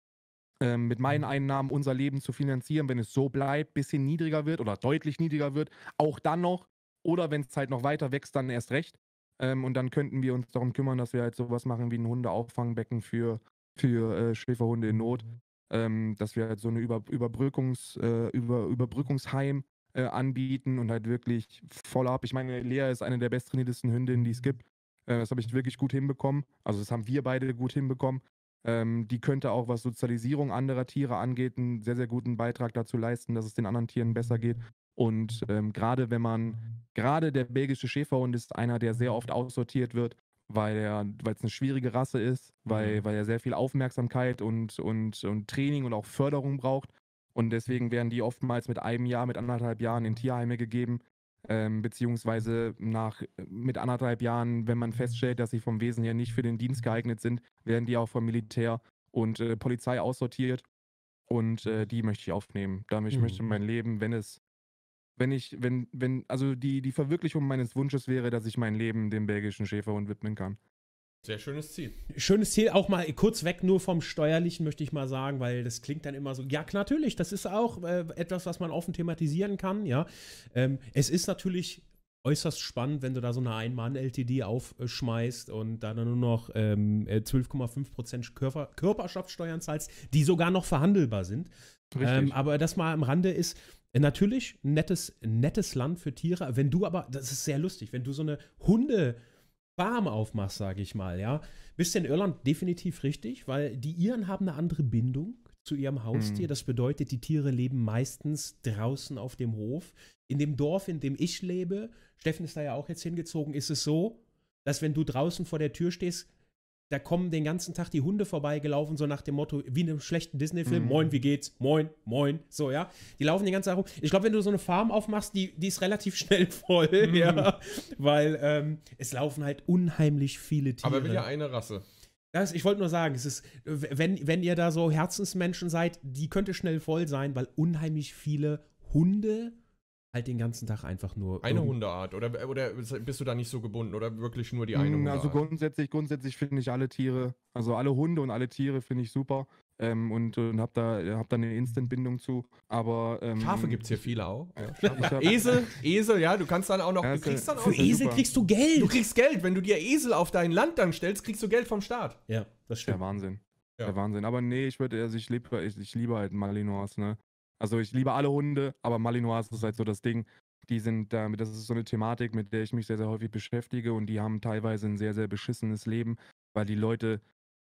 ähm, mit meinen Einnahmen unser Leben zu finanzieren, wenn es so bleibt, bisschen niedriger wird oder deutlich niedriger wird. Auch dann noch. Oder wenn es halt noch weiter wächst, dann erst recht. Ähm, und dann könnten wir uns darum kümmern, dass wir halt sowas machen wie ein Hundeauffangbecken für, für äh, Schäferhunde in Not. Ähm, dass wir halt so eine Über Überbrückungs, äh, Über Überbrückungsheim äh, anbieten und halt wirklich voll ab. Ich meine, Lea ist eine der besttrainiertesten Hündinnen, die es gibt. Äh, das habe ich wirklich gut hinbekommen. Also das haben wir beide gut hinbekommen. Ähm, die könnte auch, was Sozialisierung anderer Tiere angeht, einen sehr, sehr guten Beitrag dazu leisten, dass es den anderen Tieren besser geht. Und ähm, gerade wenn man, gerade der belgische Schäferhund ist einer, der sehr oft aussortiert wird, weil er, weil es eine schwierige Rasse ist, weil, Mhm. weil er sehr viel Aufmerksamkeit und, und, und Training und auch Förderung braucht. Und deswegen werden die oftmals mit einem Jahr, mit anderthalb Jahren in Tierheime gegeben, ähm, beziehungsweise nach, mit anderthalb Jahren, wenn man feststellt, dass sie vom Wesen her nicht für den Dienst geeignet sind, werden die auch vom Militär und äh, Polizei aussortiert. Und äh, die möchte ich aufnehmen. Damit ich Mhm. möchte mein Leben, wenn es wenn ich, wenn, wenn, also die, die Verwirklichung meines Wunsches wäre, dass ich mein Leben dem belgischen Schäferhund widmen kann. Sehr schönes Ziel. Schönes Ziel, auch mal kurz weg nur vom Steuerlichen, möchte ich mal sagen, weil das klingt dann immer so, ja, klar, natürlich, das ist auch äh, etwas, was man offen thematisieren kann, ja. Ähm, es ist natürlich äußerst spannend, wenn du da so eine Ein-Mann-L T D aufschmeißt und da dann nur noch ähm, äh, zwölf Komma fünf Prozent Körper Körperschaftssteuern zahlst, die sogar noch verhandelbar sind. Ähm, aber das mal am Rande ist, äh, natürlich ein nettes, nettes Land für Tiere. Wenn du aber, das ist sehr lustig, wenn du so eine Hunde-Farm aufmachst, sage ich mal, ja, bist du in Irland definitiv richtig, weil die Iren haben eine andere Bindung zu ihrem Haustier. Mhm. Das bedeutet, die Tiere leben meistens draußen auf dem Hof. In dem Dorf, in dem ich lebe, Steffen ist da ja auch jetzt hingezogen, ist es so, dass wenn du draußen vor der Tür stehst, da kommen den ganzen Tag die Hunde vorbeigelaufen, so nach dem Motto, wie in einem schlechten Disney-Film, Mhm. moin, wie geht's, moin, moin, so, ja. Die laufen den ganzen Tag rum. Ich glaube, wenn du so eine Farm aufmachst, die, die ist relativ schnell voll, Mhm. ja, weil ähm, es laufen halt unheimlich viele Tiere. Aber er will ja eine Rasse. Das, ich wollte nur sagen, es ist, wenn, wenn ihr da so Herzensmenschen seid, die könnte schnell voll sein, weil unheimlich viele Hunde halt den ganzen Tag einfach nur. Eine irgend- Hundeart. Oder, oder bist du da nicht so gebunden? Oder wirklich nur die eine Mm, Hundeart? Also grundsätzlich, grundsätzlich finde ich alle Tiere, also alle Hunde und alle Tiere finde ich super. Ähm, und und habe da, hab da eine Instant-Bindung zu. Aber ähm, Schafe gibt es hier viele auch. Ja, Schafe. Ich hab- Esel, Esel, ja, du kannst dann auch noch, Ja, du ist kriegst ja- dann auch, Für ja Esel super. kriegst du Geld. du kriegst Geld, wenn du dir Esel auf dein Land dann stellst, kriegst du Geld vom Staat. Ja, das Der stimmt. Wahnsinn. Ja. Der Wahnsinn. Aber nee, ich würde, also ich liebe, ich, ich liebe halt Malinois, ne? Also ich liebe alle Hunde, aber Malinois ist halt so das Ding. Die sind da, das ist so eine Thematik, mit der ich mich sehr, sehr häufig beschäftige und die haben teilweise ein sehr, sehr beschissenes Leben, weil die Leute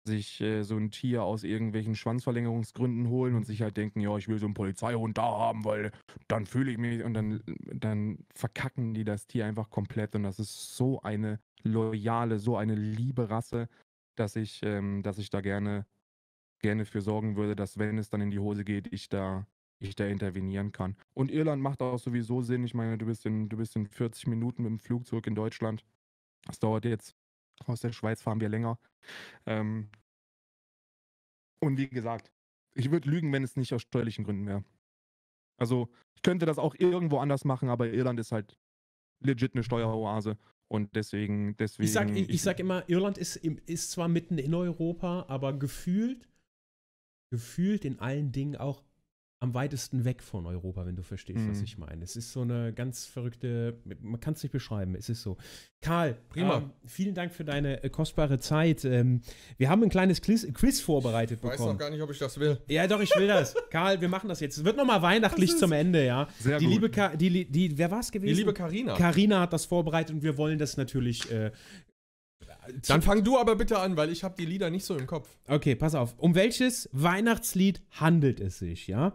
sich äh, so ein Tier aus irgendwelchen Schwanzverlängerungsgründen holen und sich halt denken, ja, ich will so einen Polizeihund da haben, weil dann fühle ich mich und dann, dann verkacken die das Tier einfach komplett und das ist so eine loyale, so eine liebe Rasse, dass ich, ähm, dass ich da gerne, gerne für sorgen würde, dass wenn es dann in die Hose geht, ich da, ich da intervenieren kann. Und Irland macht auch sowieso Sinn. Ich meine, du bist in, du bist in vierzig Minuten mit dem Flug zurück in Deutschland. Das dauert jetzt. Aus der Schweiz fahren wir länger. Ähm, und wie gesagt, ich würde lügen, wenn es nicht aus steuerlichen Gründen wäre. Also, ich könnte das auch irgendwo anders machen, aber Irland ist halt legit eine Steueroase. Und deswegen, deswegen. Ich sag, ich, ich sag immer, Irland ist, im- ist zwar mitten in Europa, aber gefühlt, gefühlt in allen Dingen auch am weitesten weg von Europa, wenn du verstehst, was Mhm. ich meine. Es ist so eine ganz verrückte, man kann es nicht beschreiben, es ist so. Karl, Prima. Ähm, vielen Dank für deine äh, kostbare Zeit. Ähm, wir haben ein kleines Quiz, Quiz vorbereitet Ich weiß noch bekommen. gar nicht, ob ich das will. Ja, doch, ich will das. Karl, wir machen das jetzt. Es wird nochmal weihnachtlich Das ist- zum Ende, ja. Sehr die gut. liebe, Ka die, li- die, wer war es gewesen? Die liebe Karina. Carina hat das vorbereitet und wir wollen das natürlich. Äh, Dann fang du aber bitte an, weil ich habe die Lieder nicht so im Kopf. Okay, pass auf. Um welches Weihnachtslied handelt es sich, ja?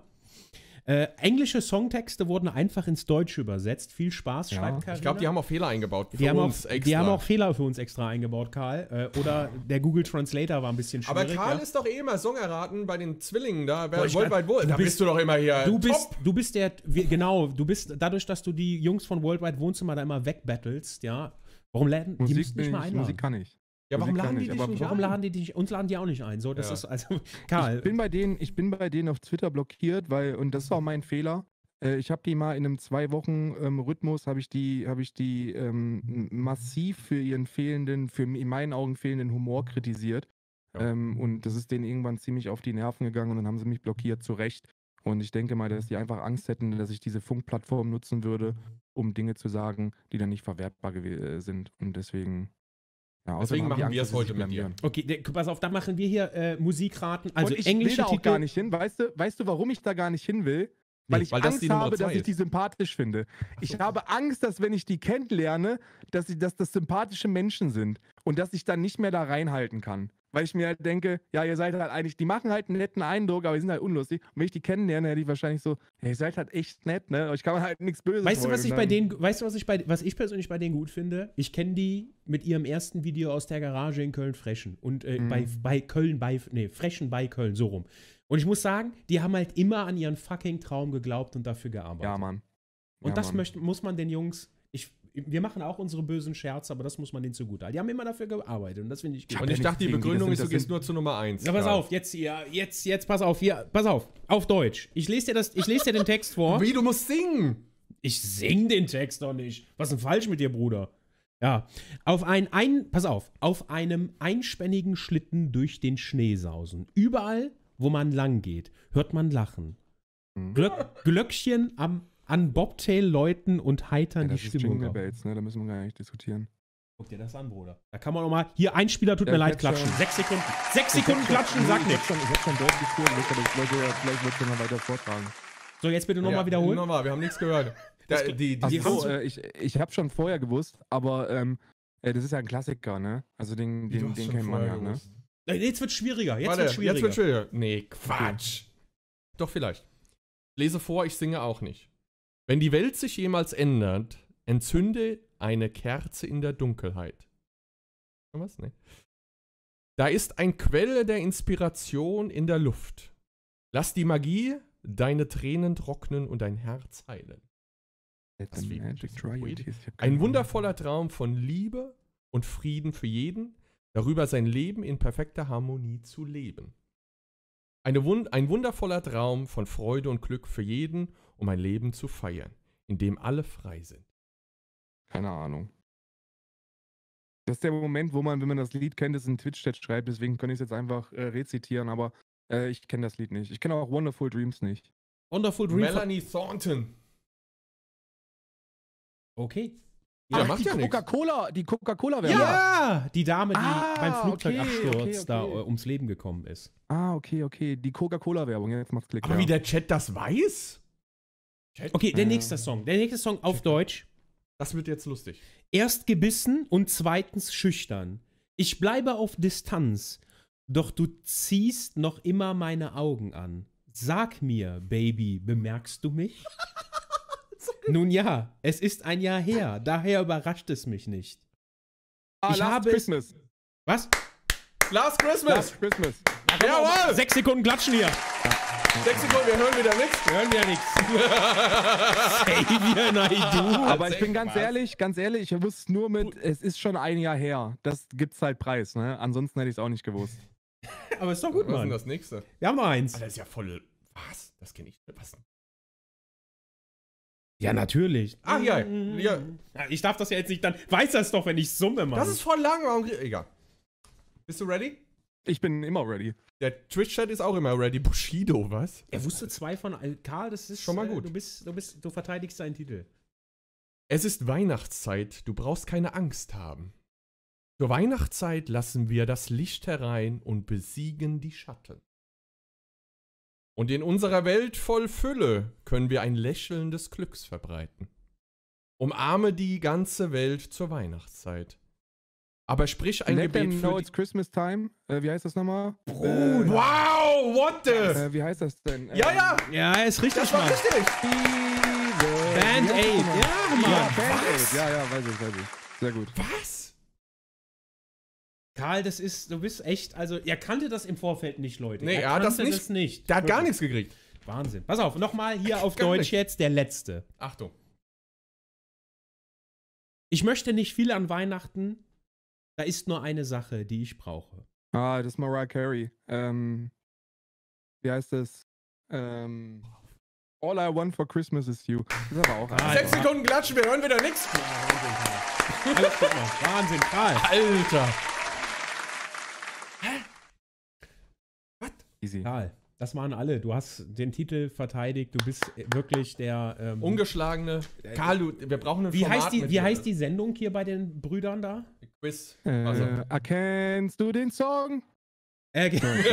Äh, englische Songtexte wurden einfach ins Deutsche übersetzt. Viel Spaß, Ja. schreibt Carina. Ich glaube, die haben auch Fehler eingebaut. Für die haben, uns auch, extra. die haben auch Fehler für uns extra eingebaut, Karl. Äh, oder der Google Translator war ein bisschen schwierig. Aber Karl ja? ist doch eh immer Song erraten bei den Zwillingen da. Boah, Wer ich Worldwide Wohl. du Da bist- bist du doch immer hier. Du bist, top. du bist der, wie- genau, du bist, dadurch, dass du die Jungs von Worldwide Wohnzimmer da immer wegbattlest, ja, warum laden die Musik, müssen nicht bin mal ich, einladen? Musik kann ich. Ja, warum Musik kann laden die ich, dich aber nicht Warum ein? laden die dich, uns laden die auch nicht ein? So, das Ja. ist also, Karl. Ich bin bei denen, ich bin bei denen auf Twitter blockiert, weil, und das ist auch mein Fehler. äh, Ich habe die mal in einem zwei Wochen ähm, Rhythmus, habe ich die, habe ich die ähm, massiv für ihren fehlenden, für in meinen Augen fehlenden Humor kritisiert. Ja. Ähm, und das ist denen irgendwann ziemlich auf die Nerven gegangen und dann haben sie mich blockiert, zu Recht. Und ich denke mal, dass die einfach Angst hätten, dass ich diese Funkplattform nutzen würde, um Dinge zu sagen, die dann nicht verwertbar gew- äh, sind. Und deswegen. Ja, Deswegen außerdem haben die machen wir Angst, es dass sie heute sich mit dir. blamieren. Okay, der, pass auf, da machen wir hier äh, Musikraten, also und ich englische will da auch Titel. gar nicht hin. Weißt du, weißt du, warum ich da gar nicht hin will? Weil Nee, ich weil das Angst die Nummer habe, zwei dass ich ist. die sympathisch finde. Ich habe Angst, dass wenn ich die kennenlerne, dass, sie, dass das sympathische Menschen sind und dass ich dann nicht mehr da reinhalten kann. Weil ich mir halt denke, ja, ihr seid halt eigentlich, die machen halt einen netten Eindruck, aber die sind halt unlustig. Und wenn ich die kennenlerne, hätte ich wahrscheinlich so, ja, ihr seid halt echt nett, ne? Aber ich kann halt nichts Böses Weißt du, was wollen. ich Dann- bei denen, weißt du, was ich bei, was ich persönlich bei denen gut finde? Ich kenne die mit ihrem ersten Video aus der Garage in Köln-Frechen und äh, Mhm. bei, bei Köln bei, nee, Frechen bei Köln, so rum. Und ich muss sagen, die haben halt immer an ihren fucking Traum geglaubt und dafür gearbeitet. Ja, Mann. Und ja, das Mann. möcht, muss man den Jungs, ich, wir machen auch unsere bösen Scherze, aber das muss man denen zugutehalten. Die haben immer dafür gearbeitet und das finde ich gut. Und ich Ja, dachte, die nichts gegen die, Begründung das ist, du sind- das gehst nur zu Nummer eins. Ja, pass auf, jetzt hier, jetzt, jetzt, pass auf, hier, pass auf, auf Deutsch. Ich lese dir das, ich lese dir den Text vor. Wie, du musst singen. Ich sing den Text doch nicht. Was ist denn falsch mit dir, Bruder? Ja. Auf ein, ein, pass auf, auf einem einspännigen Schlitten durch den Schnee sausen. Überall, wo man lang geht, hört man lachen. Mhm. Glöck, Glöckchen am, an Bobtail läuten und heitern Ja, die das ist Stimmung Jingle auf. Bells, ne? Da müssen wir gar nicht diskutieren. Guck dir das an, Bruder. Da kann man noch mal, hier, ein Spieler tut Ja, mir ich leid, hätt klatschen. schon- Sechs Sekunden. Sechs Sekunden Ich hab klatschen, schon- sag ich nichts. hab schon, ich hab schon deutlich vorgelegt, aber ich wollte ja, vielleicht wollte ich noch weiter vortragen. So, jetzt bitte nochmal Ja, wiederholen. Nochmal, wir haben nichts gehört. Da, Das- die, die, Ach Die so, haben- äh, ich, ich habe schon vorher gewusst, aber ähm, äh, das ist ja ein Klassiker, ne? Also den, Wie, du den, hast den schon kennt man vorher ja, ne? gewusst. Äh, Jetzt wird schwieriger. Jetzt Warte, wird schwieriger. jetzt wird schwieriger. Nee, Quatsch. Doch, vielleicht. Lese vor, ich singe auch nicht. Wenn die Welt sich jemals ändert, entzünde eine Kerze in der Dunkelheit. Was? Nee. Da ist ein Quelle der Inspiration in der Luft. Lass die Magie deine Tränen trocknen und dein Herz heilen. That's Das a wie- magic das ist try poetisch. it is. Ich hab keine Ein Ahnung. wundervoller Traum von Liebe und Frieden für jeden, darüber sein Leben in perfekter Harmonie zu leben. Eine Wund ein wundervoller Traum von Freude und Glück für jeden, um ein Leben zu feiern, in dem alle frei sind. Keine Ahnung. Das ist der Moment, wo man, wenn man das Lied kennt, es in Twitch-Chat schreibt, deswegen kann ich es jetzt einfach äh, rezitieren, aber äh, ich kenne das Lied nicht. Ich kenne auch Wonderful Dreams nicht. Wonderful Dream. Melanie Thornton. Okay. Ja, Ach, macht die ja nichts. Coca-Cola, die Coca-Cola-Werbung. Ja, die Dame, die Ah, beim Flugzeugabsturz okay, okay, da okay. äh, ums Leben gekommen ist. Ah, okay, okay. Die Coca-Cola-Werbung, jetzt macht's Klick. Aber ja. wie der Chat das weiß? Chat? Okay, der Ja. nächste Song. Der nächste Song auf Deutsch. Das wird jetzt lustig. Erst gebissen und zweitens schüchtern. Ich bleibe auf Distanz Doch du ziehst noch immer meine Augen an. Sag mir, Baby, bemerkst du mich? Nun ja, es ist ein Jahr her, daher überrascht es mich nicht. Ah, Ich Last habe es- Christmas. Was? Last Christmas! Last Christmas. Jawohl! Sechs Sekunden klatschen hier. Sechs Sekunden, wir hören wieder nichts. Wir hören ja nichts. Xavier Naidoo. Aber ich Sag bin ganz was. ehrlich, ganz ehrlich, ich wusste nur mit, es ist schon ein Jahr her. Das gibt's halt Preis, ne? Ansonsten hätte ich es auch nicht gewusst. Aber ist doch gut, Was ist denn Mann. das nächste? Wir haben noch eins. Ah, das ist ja voll. Was? Das kenne ich. Was? Ja, natürlich. Ah, ja, ja. Ja, ich darf das ja jetzt nicht, dann weiß das doch, wenn ich summe, Mann. Das ist voll lang. Warum? Egal. Bist du ready? Ich bin immer ready. Der Twitch-Chat ist auch immer ready. Bushido, was? Er wusste zwei von Al- Karl, das ist Schon mal äh, gut. Du bist, du bist, du verteidigst seinen Titel. Es ist Weihnachtszeit, du brauchst keine Angst haben. Zur Weihnachtszeit lassen wir das Licht herein und besiegen die Schatten. Und in unserer Welt voll Fülle können wir ein Lächeln des Glücks verbreiten. Umarme die ganze Welt zur Weihnachtszeit. Aber sprich ein Let Gebet them know für it's die... Christmas time. Äh, wie heißt das nochmal? Bruder. Wow, what the... Äh, wie heißt das denn? Ja, ja, Ja, ist richtig, das war Mann. richtig. Band Aid. Ja, Mann. Ja, Band Was? Aid. Ja, ja, weiß ich, weiß ich. Sehr gut. Was? Karl, das ist, du bist echt, also, er kannte das im Vorfeld nicht, Leute. Nee, er er hat kannte das nicht- das nicht. Der hat gar Wirklich. nichts gekriegt. Wahnsinn. Pass auf, nochmal hier auf Gar Deutsch nicht. jetzt, der letzte. Achtung. Ich möchte nicht viel an Weihnachten. Da ist nur eine Sache, die ich brauche. Ah, das ist Mariah Carey. Ähm, wie heißt das? Ähm, All I Want for Christmas is You. Das ist aber auch Ah, ein- Sechs Sekunden klatschen, wir hören wieder nichts. Alles gut, Mann. Wahnsinn, Karl. Alter. easy. Karl, das waren alle. Du hast den Titel verteidigt. Du bist wirklich der. Ähm, Ungeschlagene. Karl, du, wir brauchen ein wie Format heißt, die, mit wie dir. heißt die Sendung hier bei den Brüdern da? Quiz. Äh, Also. erkennst du den Song? Äh,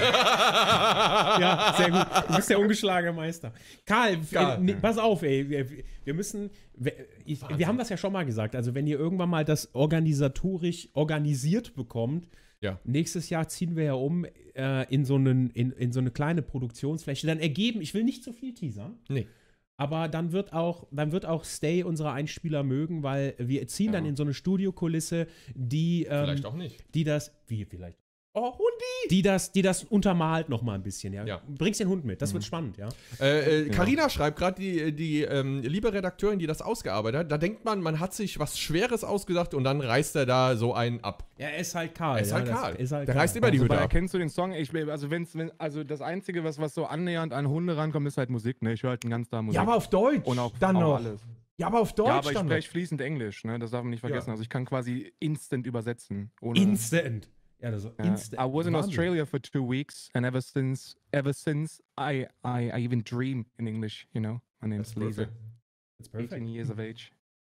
ja, sehr gut. Du bist der ungeschlagene Meister. Karl, Karl. Äh, nee, pass auf, ey. Wir, wir müssen. Wir, ich, wir haben das ja schon mal gesagt. Also, wenn ihr irgendwann mal das organisatorisch organisiert bekommt, Ja. nächstes Jahr ziehen wir ja um äh, in, so einen, in, in so eine kleine Produktionsfläche. Dann ergeben, ich will nicht zu viel teasern. Nee. Aber dann wird auch, dann wird auch Stay unsere Einspieler mögen, weil wir ziehen Ja. dann in so eine Studiokulisse, die, ähm, Vielleicht auch nicht. die das, wie vielleicht, Oh, Hundi! die das, die das untermalt noch mal ein bisschen, ja. Ja. Bringst den Hund mit, das wird spannend, ja. Äh, äh, Ja. Carina schreibt gerade, die, die ähm, liebe Redakteurin, die das ausgearbeitet hat, da denkt man, man hat sich was Schweres ausgedacht und dann reißt er da so einen ab. Ja, er ist halt Karl. Er ist ja, halt das Karl. Ist halt Der Karl. reißt immer die Also bei Hütte ab. erkennst du den Song? Ich, also, wenn's, wenn, also das Einzige, was, was so annähernd an Hunde rankommt, ist halt Musik. Ne? Ich höre halt den ganzen Tag Musik. Ja, aber auf Deutsch. und auch, dann auch noch. alles. Ja, aber auf Deutsch Ja, aber ich dann noch. spreche fließend Englisch. Ne? Das darf man nicht vergessen. Ja. Also ich kann quasi instant übersetzen. Ohne, Instant. Ja, das ist Ja. instant. I was in Wahnsinn. Australia for two weeks, and ever since, ever since, I, I, I even dream in English. You know, my name's That's Laser. That's eighteen perfect. years of age.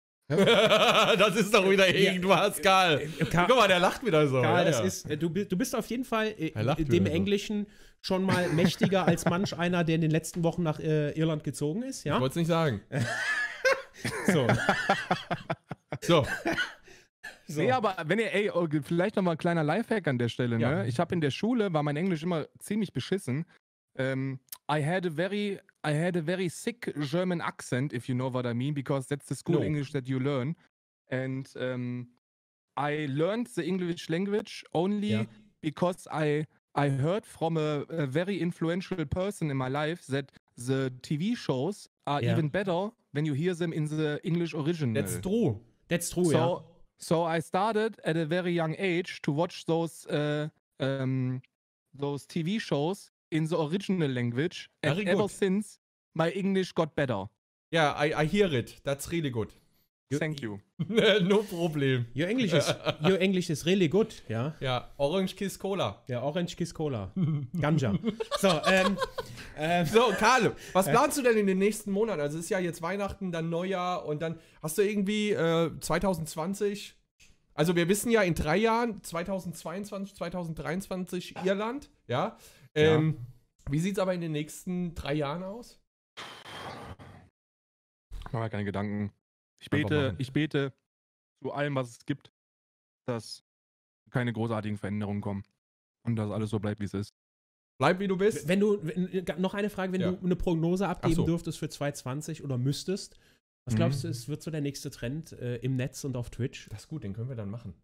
Das ist doch wieder Ja. irgendwas, Karl. Äh, Karl, Guck mal, der lacht wieder so. Karl, ja, das ja. ist, äh, du, bi- du bist auf jeden Fall äh, Er lacht dem wieder so. Englischen schon mal mächtiger als manch einer, der in den letzten Wochen nach äh, Irland gezogen ist, Ich ja? wollte es nicht sagen. So. So. so. Nee, aber wenn ihr, ey, oh, vielleicht nochmal ein kleiner Lifehack an der Stelle, Ja. ne? Ich habe in der Schule, war mein Englisch immer ziemlich beschissen. Um, I had a very, I had a very thick German accent, if you know what I mean, because that's the school No. English that you learn. And um, I learned the English language only Ja. because I, I heard from a, a very influential person in my life that the T V shows are Ja. even better when you hear them in the English original. That's true. That's true, So, ja. so I started at a very young age to watch those uh, um, those T V shows in the original language, and Very ever good. since my English got better. Yeah, I, I hear it. That's really good. Thank you. No Problem. Your English is, your English is really good, ja. Ja, Orange Kiss Cola. Ja, Orange Kiss Cola. Ganja. So, ähm, ähm, So, Karl, was planst du denn in den nächsten Monaten? Also es ist ja jetzt Weihnachten, dann Neujahr und dann hast du irgendwie äh, zwanzig zwanzig, also wir wissen ja in drei Jahren, zwanzig zweiundzwanzig, zwanzig dreiundzwanzig Irland, ja. Ähm, Wie sieht es aber in den nächsten drei Jahren aus? Ich mache mir keine Gedanken. Ich Einfach bete, machen. ich bete zu allem, was es gibt, dass keine großartigen Veränderungen kommen. und dass alles so bleibt, wie es ist. Bleib wie du bist. Wenn du, wenn, noch eine Frage, wenn Ja. du eine Prognose abgeben Ach so. dürftest für zwanzig zwanzig oder müsstest, was Mhm. glaubst du, es wird so der nächste Trend äh, im Netz und auf Twitch? Das ist gut, den können wir dann machen.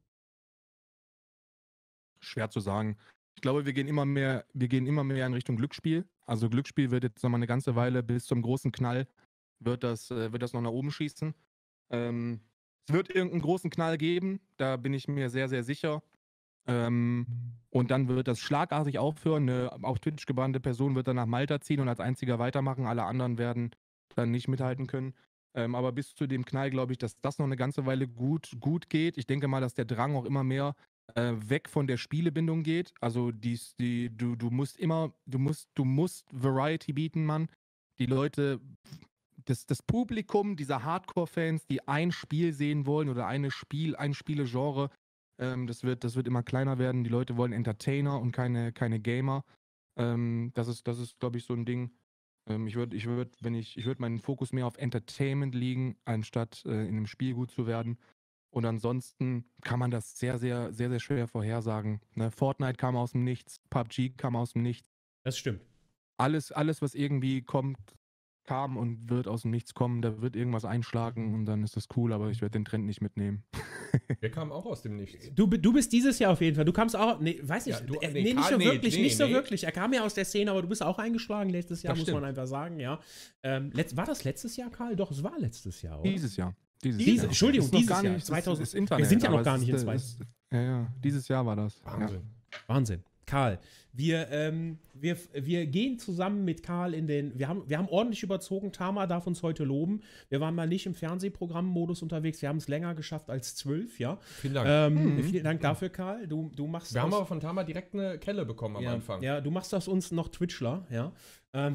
Schwer zu sagen. Ich glaube, wir gehen immer mehr, wir gehen immer mehr in Richtung Glücksspiel. Also Glücksspiel wird jetzt noch mal eine ganze Weile bis zum großen Knall wird das, äh, wird das noch nach oben schießen. Ähm, es wird irgendeinen großen Knall geben, da bin ich mir sehr, sehr sicher. Ähm, und dann wird das schlagartig aufhören. Eine auf Twitch gebrannte Person wird dann nach Malta ziehen und als einziger weitermachen. Alle anderen werden dann nicht mithalten können. Ähm, aber bis zu dem Knall glaube ich, dass das noch eine ganze Weile gut, gut geht. Ich denke mal, dass der Drang auch immer mehr äh, weg von der Spielebindung geht. Also dies, die, du, du musst immer, du musst, du musst Variety bieten, Mann. Die Leute, das, das Publikum dieser Hardcore-Fans, die ein Spiel sehen wollen oder eine Spiel, ein Spielegenre, ähm, das wird, das wird immer kleiner werden. Die Leute wollen Entertainer und keine, keine Gamer. Ähm, das ist, das ist, glaube ich, so ein Ding. Ähm, ich würde, ich würde, wenn ich, ich würde meinen Fokus mehr auf Entertainment legen, anstatt äh, in einem Spiel gut zu werden. Und ansonsten kann man das sehr, sehr, sehr, sehr schwer vorhersagen. Ne? Fortnite kam aus dem Nichts, P U B G kam aus dem Nichts. Das stimmt. Alles, alles, was irgendwie kommt, kam und wird aus dem Nichts kommen. Da wird irgendwas einschlagen und dann ist das cool, aber ich werde den Trend nicht mitnehmen. Wir kamen auch aus dem Nichts. Du, bi- du bist dieses Jahr auf jeden Fall. Du kamst auch, nee, weiß ich, Ja, du- äh, nee, nee, nicht Karl, so nee, wirklich, nee, nicht so nee. wirklich. Er kam ja aus der Szene, aber du bist auch eingeschlagen letztes Jahr, Das muss man stimmt. einfach sagen, ja. Ähm, letzt, war das letztes Jahr, Karl? Doch, es war letztes Jahr, oder? Dieses Jahr. Dieses Diese- Jahr. Entschuldigung, Ist noch dieses gar Jahr, nicht- zweitausend ist Internet, wir sind ja noch aber gar es nicht in ist, zwei- ist, Ja, ja, dieses Jahr war das. Ja. Wahnsinn. Wahnsinn. Karl, wir, ähm, wir, wir gehen zusammen mit Karl in den, wir haben, wir haben ordentlich überzogen, Tama darf uns heute loben. Wir waren mal nicht im Fernsehprogramm-Modus unterwegs, wir haben es länger geschafft als zwölf, ja. Vielen Dank. Ähm, Mhm. Vielen Dank dafür, Karl. Du, du machst wir haben aus- aber von Tama direkt eine Kelle bekommen am ja, Anfang. ja, du machst aus uns noch Twitchler, ja. Ähm,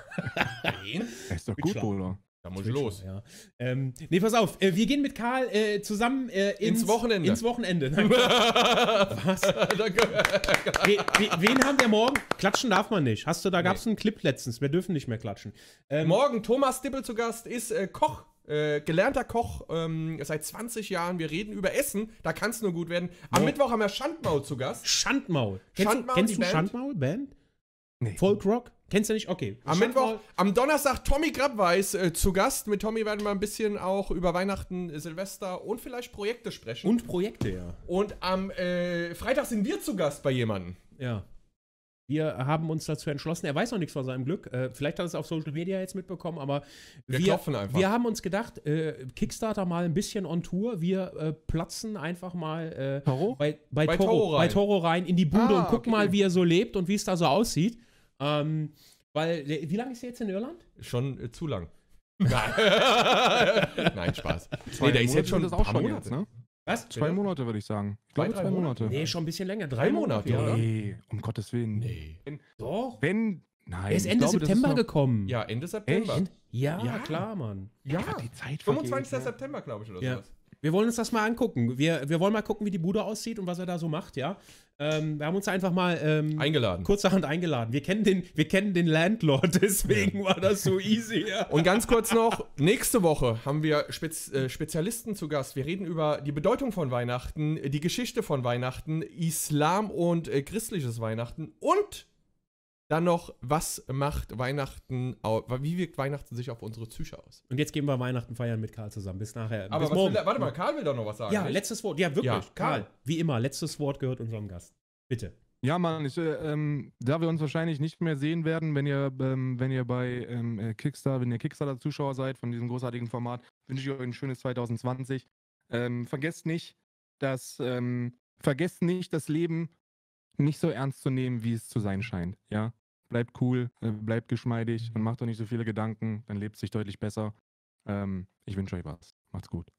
Wen? Ist doch gut, Twitchler. Bruder. Da muss ich Twitchler, los. Ja. Ähm, nee, pass auf, äh, wir gehen mit Karl äh, zusammen äh, ins, Ins Wochenende. Ins Wochenende. Nein, was? Danke. We, we, wen haben wir morgen? Klatschen darf man nicht. Hast du, da gab es einen Clip letztens. Wir dürfen nicht mehr klatschen. Ähm, Morgen Thomas Dippel zu Gast, ist äh, Koch, äh, gelernter Koch, ähm, seit zwanzig Jahren. Wir reden über Essen, da kann es nur gut werden. Am Oh. Mittwoch haben wir Schandmaul zu Gast. Schandmaul. Kennst, Schandmaul, kennst die du Band? Schandmaul, Band? Nee. Folkrock? Kennst du nicht? Okay. Am Schandmaul- Mittwoch, am Donnerstag Tommy Grabweis äh, zu Gast. Mit Tommy werden wir ein bisschen auch über Weihnachten, äh, Silvester und vielleicht Projekte sprechen. Und Projekte, ja. Und am äh, Freitag sind wir zu Gast bei jemandem. Ja. Wir haben uns dazu entschlossen, er weiß noch nichts von seinem Glück. Äh, vielleicht hat er es auf Social Media jetzt mitbekommen, aber Wir wir, klopfen einfach. wir haben uns gedacht, äh, Kickstarter mal ein bisschen on Tour. Wir äh, platzen einfach mal äh, Toro? bei, bei, Bei Toro, Toro rein. bei Toro rein in die Bude Ah, und gucken okay. mal, wie er so lebt und wie es da so aussieht. Ähm, weil, der, wie lange ist er jetzt in Irland? Schon äh, zu lang. Nein. Nein, Spaß. Zwei Nee, der ist Monate jetzt schon sind das ein auch paar schon Monate. jetzt, ne? Was? Zwei Monate, würde ich sagen. Ich Zwei, glaube, drei zwei Monate? Monate. Nee, schon ein bisschen länger. Drei Monate, oder? Nee, um Gottes Willen. Nee. Doch. Wenn, nein. Er ist ich Ende glaube, das September noch- gekommen. Ja, Ende September. End- Ja, Ja. klar, Mann. Ja, Einfach die Zeit fünfundzwanzigster vergeht, September, glaube ich, oder Ja. sowas. Wir wollen uns das mal angucken. Wir, wir wollen mal gucken, wie die Bude aussieht und was er da so macht, ja. Ähm, wir haben uns einfach mal ähm, Eingeladen. kurzerhand eingeladen. Wir kennen den, wir kennen den Landlord, deswegen war das so easy, ja. Und ganz kurz noch, nächste Woche haben wir Spez äh, Spezialisten zu Gast. Wir reden über die Bedeutung von Weihnachten, die Geschichte von Weihnachten, Islam und äh, christliches Weihnachten und dann noch, was macht Weihnachten, au- wie wirkt Weihnachten sich auf unsere Psyche aus? Und jetzt gehen wir Weihnachten feiern mit Karl zusammen. Bis nachher. Aber Bis was morgen. will, warte mal, Karl will doch noch was sagen. Ja, nicht? letztes Wort. Ja, wirklich. Ja, Karl, Karl. wie immer, letztes Wort gehört unserem Gast. Bitte. Ja, Mann, ich, äh, ähm, da wir uns wahrscheinlich nicht mehr sehen werden, wenn ihr, ähm, wenn ihr bei ähm, äh, Kickstarter, wenn ihr Kickstarter-Zuschauer seid von diesem großartigen Format, wünsche ich euch ein schönes zwanzig zwanzig. Ähm, vergesst nicht, dass, ähm, vergesst nicht, das Leben nicht so ernst zu nehmen, wie es zu sein scheint. Ja, bleibt cool, äh, bleibt geschmeidig und macht euch nicht so viele Gedanken, dann lebt es sich deutlich besser. Ähm, ich wünsche euch was. Macht's gut.